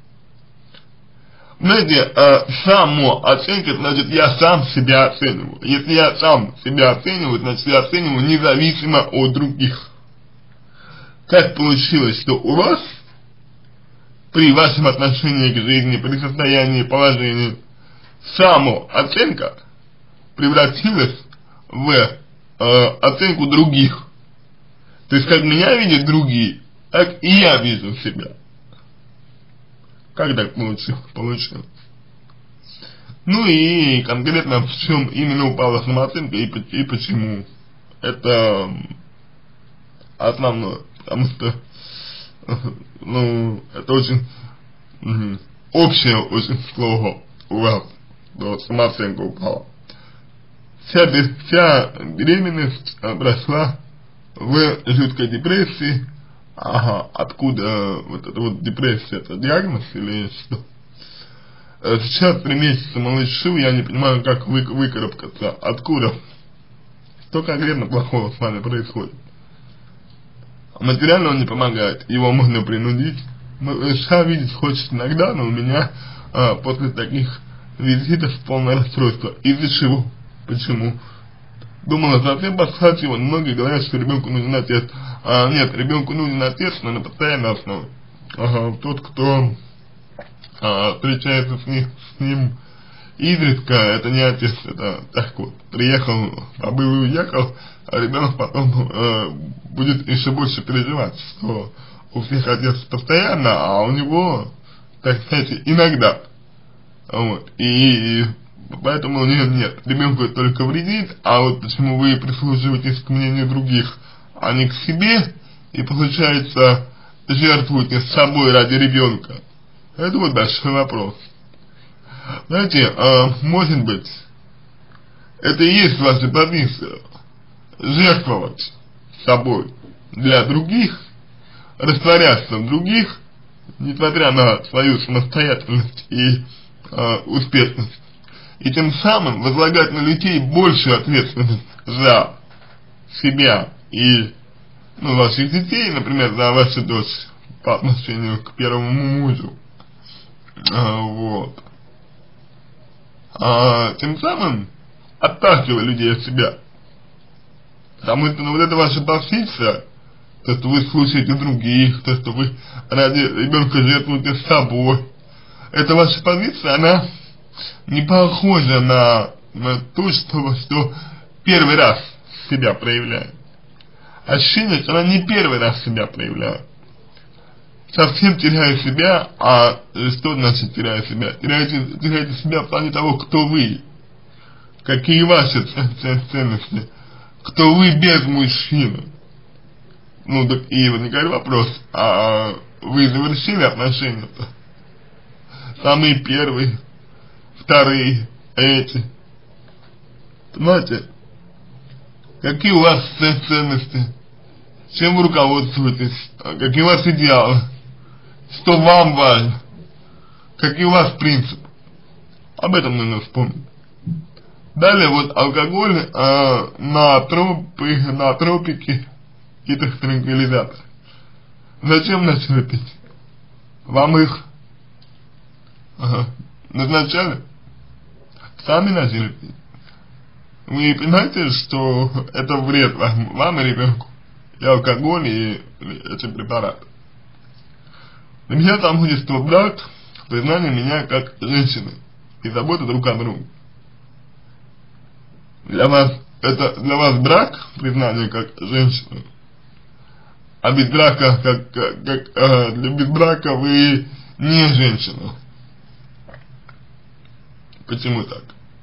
Знаете, э, самооценка, значит, я сам себя оцениваю. Если я сам себя оцениваю, значит, я оцениваю независимо от других. Как получилось, что у вас при вашем отношении к жизни, при состоянии, положении, самооценка превратилась в э, оценку других. То есть, как меня видят другие, так и я вижу себя. Как так получилось? получилось? Ну и конкретно в чем именно упала самооценка и, и почему. Это основное, потому что ну, это очень угу, общее очень слово у вас, что самооценка упала. Вся, вся беременность прошла в жуткой депрессии. Ага, откуда вот эта вот депрессия, это диагноз или что? Сейчас три месяца малышу, я не понимаю, как вы, выкарабкаться, откуда, что конкретно плохого с вами происходит. Материально он не помогает, его можно принудить. Малыша видеть хочет иногда, но у меня а, после таких визитов полное расстройство. Из-за чего? Почему? Думала совсем послать его. Многие говорят, что ребенку нужен отец. А, нет, ребенку нужен отец, но на постоянной основе. Ага, тот, кто а, встречается с ним, с ним изредка, это не отец, это так вот. Приехал, побыл и уехал, а ребенок потом э, будет еще больше переживать, что у всех отец постоянно, а у него, так сказать, иногда. Вот. И, и поэтому у него нет. Ребенку это только вредит, а вот почему вы прислушиваетесь к мнению других, а не к себе, и получается жертвуете собой ради ребенка. Это вот большой вопрос. Знаете, э, может быть, это и есть ваша позиция. Жертвовать собой для других, растворяться в других, несмотря на свою самостоятельность и э, успешность. И тем самым возлагать на людей большую ответственность за себя и, ну, ваших детей, например, за вашу дочь по отношению к первому мужу. А, вот. А, тем самым отталкивая людей от себя. Потому что, ну, вот это ваша позиция, то, что вы слушаете других, то, что вы ради ребенка жертвуете собой. Эта ваша позиция, она не похожа на, на то, что, что первый раз себя проявляет. Ощущение, что она не первый раз себя проявляет. Совсем теряя себя, а что значит теряя себя? Теряете, теряете себя в плане того, кто вы, какие ваши ценности, кто вы без мужчины. Ну, так и возникает вопрос, а вы завершили отношения-то? Самые первые, вторые, эти. Понимаете? Какие у вас ценности? Чем вы руководствуетесь? Какие у вас идеалы? Что вам важно? Какие у вас принципы? Об этом нужно вспомнить. Далее вот алкоголь э, на тропы, на тропики каких-то транквилизаторов. Зачем начали пить? Вам их ага, назначали? Сами начали пить? Вы понимаете, что это вред вам, вам и ребенку? И алкоголь, и эти препараты. Для меня там будет что брак, признание меня как женщины и забота друг о друге. Для вас это для вас брак, признание как женщины, а без брака, как, как, как э, для без брака вы не женщина. Почему так?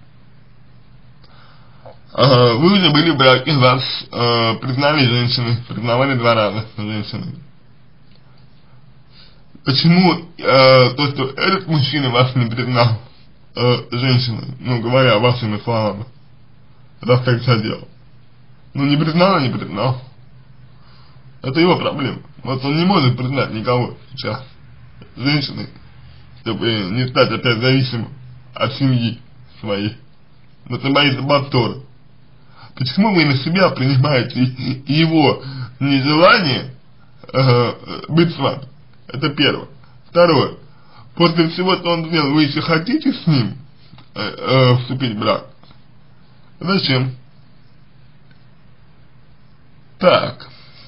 Э, вы уже были в браке, вас э, признали женщиной, признавали два раза женщиной. Почему э, то, что этот мужчина вас не признал э, женщиной, ну говоря вашими словами, раз так делал? Ну не признал, не признал. Это его проблема. Вот он не может признать никого сейчас женщиной, чтобы не стать опять зависимым от семьи своей. Но это боится повтора. Почему вы на себя принимаете его нежелание э, быть с вами? Это первое. Второе. После всего, что он сделал, вы еще хотите с ним э, э, вступить в брак? Зачем? Так.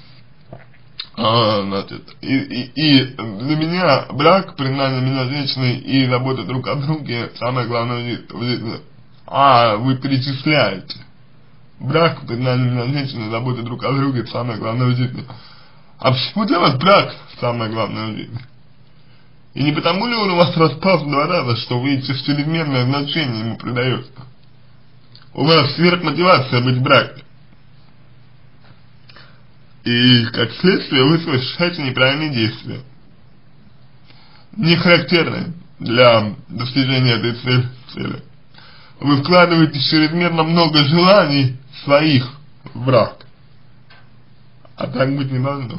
А, значит, и, и, и для меня брак, признание меня женщиной и забота друг о друге самое главное в жизни. А, вы перечисляете. Брак, признание меня женщиной, забота друг о друге самое главное в жизни. А почему для вас брак самое главное в жизни? И не потому ли он у вас распался два раза, что вы чрезмерное значение ему придаете? У вас сверхмотивация быть в браке. И как следствие вы совершаете неправильные действия, не характерные для достижения этой цели. Вы вкладываете чрезмерно много желаний своих в брак. А так быть не должно.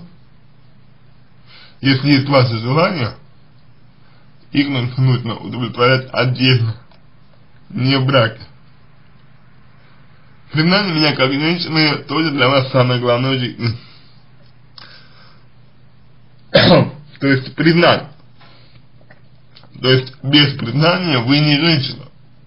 Если есть ваши желания, их нужно удовлетворять отдельно, не в браке. Признание меня как женщины тоже для вас самое главное в жизни. То есть признание. То есть без признания вы не женщина.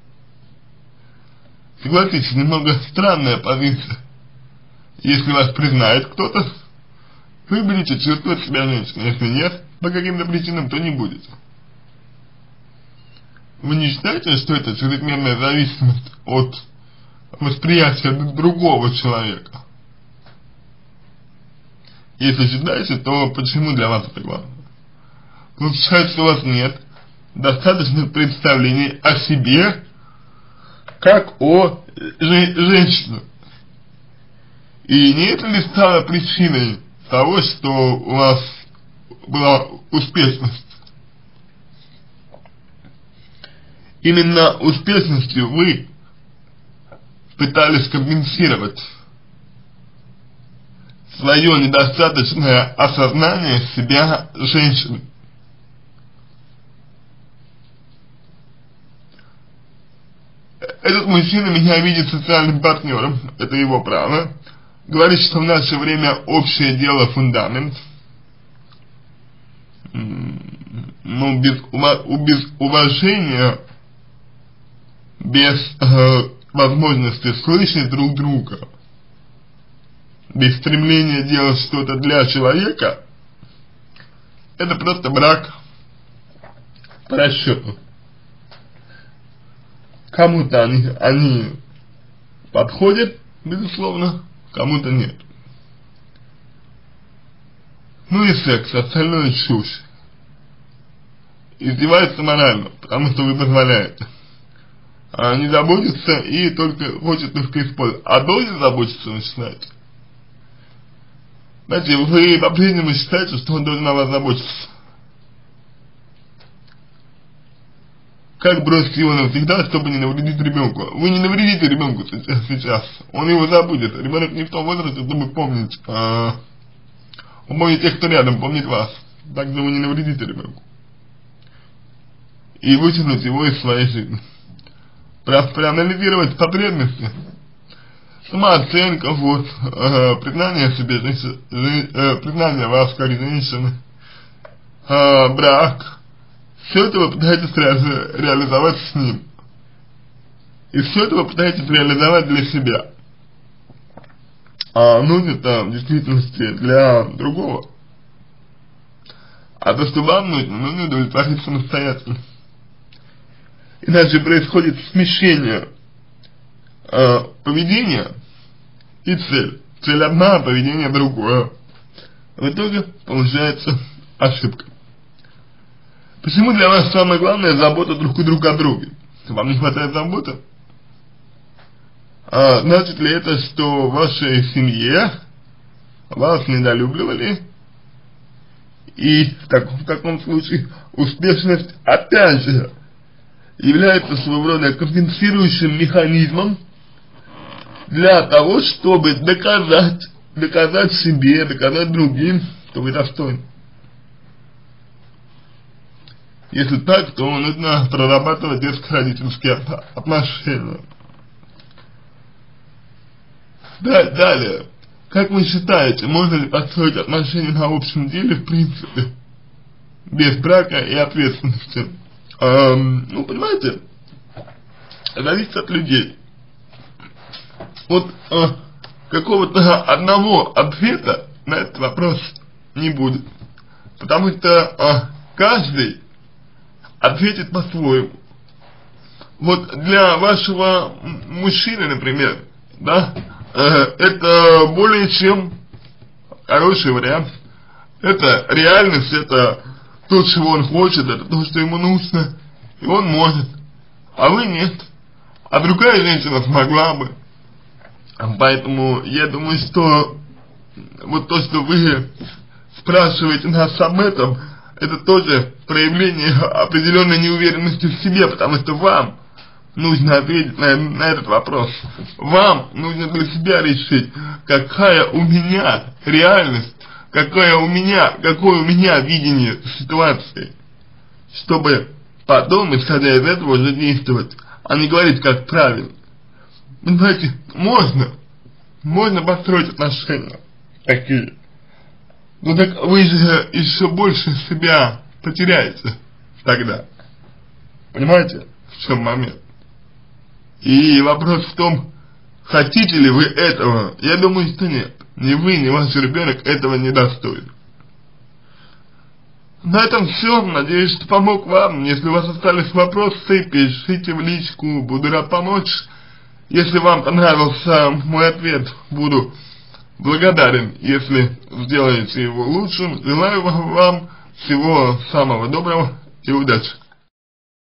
Согласитесь, немного странная позиция. Если вас признает кто-то, вы будете чувствовать себя женщиной. Если нет, по каким-то причинам, то не будете. Вы не считаете, что это чрезмерная зависимость от восприятия другого человека? Если считаете, то почему для вас это главное? Получается, у вас нет достаточных представлений о себе, как о жен женщине. И не это ли стало причиной того, что у вас была успешность? Именно успешностью вы пытались компенсировать свое недостаточное осознание себя женщины. Этот мужчина меня видит социальным партнером, это его право. Говорит, что в наше время общее дело фундамент. Ну, без, без уважения, без э, возможности слышать друг друга, без стремления делать что-то для человека, это просто брак по расчету. Кому-то они, они подходят, безусловно, кому-то нет. Ну и секс, остальное чушь. Издевается морально, потому что вы позволяете. А не заботится и только хочет только использовать. А должен заботиться начинать. Знаете, вы по-прежнему считаете, что он должен о вас заботиться. Как бросить его навсегда, чтобы не навредить ребенку? Вы не навредите ребенку сейчас, он его забудет. Ребенок не в том возрасте, чтобы помнить, а, он помнит тех, кто рядом, помнит вас. Так что вы не навредите ребенку. И вытянуть его из своей жизни. Про, проанализировать потребности, самооценка, вот, э, признание себе, женщины, э, признание вас как женщины, э, брак. Все это вы пытаетесь ре реализовать с ним. И все это вы пытаетесь реализовать для себя. А нужно-то в действительности для другого. А то, что вам нужно, нужно удовлетворить самостоятельно. Иначе происходит смещение э, поведения и цель. Цель одна, а поведение другое. В итоге получается ошибка. Почему для вас самое главное забота друг у друга о друге? Вам не хватает заботы? А, значит ли это, что в вашей семье вас недолюбливали? И в, так, в таком случае успешность опять же является своего рода компенсирующим механизмом для того, чтобы доказать, доказать себе, доказать другим, что вы достойны. Если так, то нужно прорабатывать детско-родительские отношения. Да, далее. Как вы считаете, можно ли построить отношения на общем деле, в принципе, без брака и ответственности? Эм, ну, понимаете, зависит от людей. Вот э, какого-то одного ответа на этот вопрос не будет. Потому что э, каждый ответит по-своему. Вот для вашего мужчины, например, да, э, это более чем хороший вариант. Это реальность, это то, чего он хочет, это то, что ему нужно, и он может, а вы нет. А другая женщина смогла бы. Поэтому я думаю, что вот то, что вы спрашиваете нас об этом, это тоже проявление определенной неуверенности в себе, потому что вам нужно ответить на, на этот вопрос. Вам нужно для себя решить, какая у меня реальность, какая у меня, какое у меня видение ситуации, чтобы потом, исходя из этого, уже действовать, а не говорить, как правильно. Понимаете, можно, можно построить отношения такие. Ну так вы же еще больше себя потеряете тогда. Понимаете, в чем момент? И вопрос в том, хотите ли вы этого? Я думаю, что нет. Ни вы, ни ваш ребенок этого не достоин. На этом все. Надеюсь, что помог вам. Если у вас остались вопросы, пишите в личку. Буду рад помочь. Если вам понравился мой ответ, буду благодарен, если сделаете его лучшим. Желаю вам всего самого доброго и удачи!